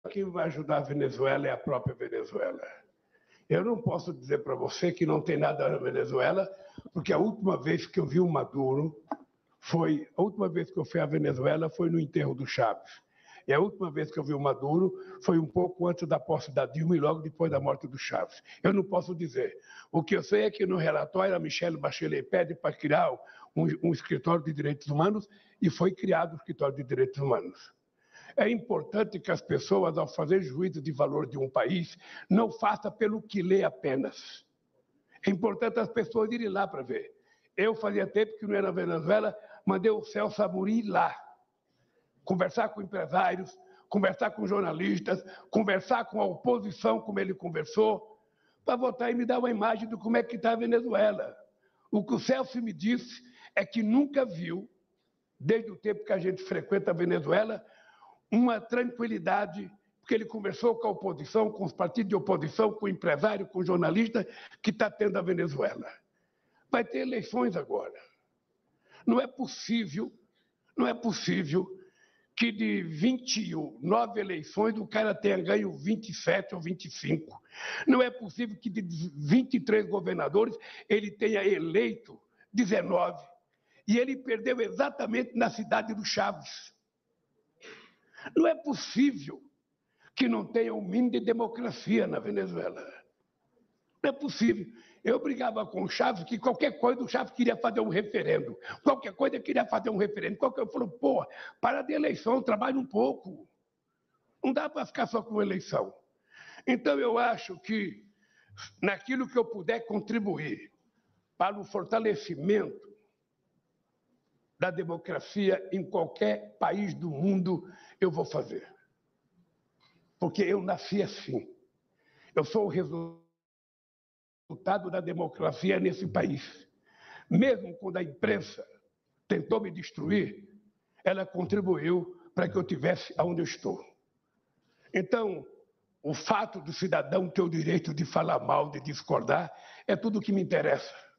Quem vai ajudar a Venezuela é a própria Venezuela. Eu não posso dizer para você que não tem nada na Venezuela, porque a última vez que eu vi o Maduro a última vez que eu fui à Venezuela foi no enterro do Chávez. E a última vez que eu vi o Maduro foi um pouco antes da posse da Dilma e logo depois da morte do Chávez. Eu não posso dizer. O que eu sei é que no relatório a Michelle Bachelet pede para criar um escritório de direitos humanos e foi criado o escritório de direitos humanos. É importante que as pessoas, ao fazer juízo de valor de um país, não façam pelo que lê apenas. É importante as pessoas irem lá para ver. Eu fazia tempo que não ia na Venezuela, mandei o Celso Amorim ir lá, conversar com empresários, conversar com jornalistas, conversar com a oposição, como ele conversou, para votar e me dar uma imagem de como é que está a Venezuela. O que o Celso me disse é que nunca viu, desde o tempo que a gente frequenta a Venezuela, uma tranquilidade, porque ele conversou com a oposição, com os partidos de oposição, com o empresário, com o jornalista, que está tendo a Venezuela. Vai ter eleições agora. Não é possível que de 29 eleições o cara tenha ganho 27 ou 25. Não é possível que de 23 governadores ele tenha eleito 19. E ele perdeu exatamente na cidade do Chaves. Não é possível que não tenha um mínimo de democracia na Venezuela. Não é possível. Eu brigava com o Chaves que qualquer coisa o Chaves queria fazer um referendo. Qualquer coisa queria fazer um referendo. Eu falo, pô, para de eleição, trabalha um pouco. Não dá para ficar só com eleição. Então eu acho que naquilo que eu puder contribuir para o fortalecimento da democracia em qualquer país do mundo, eu vou fazer. Porque eu nasci assim. Eu sou o resultado da democracia nesse país. Mesmo quando a imprensa tentou me destruir, ela contribuiu para que eu estivesse onde eu estou. Então, o fato do cidadão ter o direito de falar mal, de discordar, é tudo o que me interessa.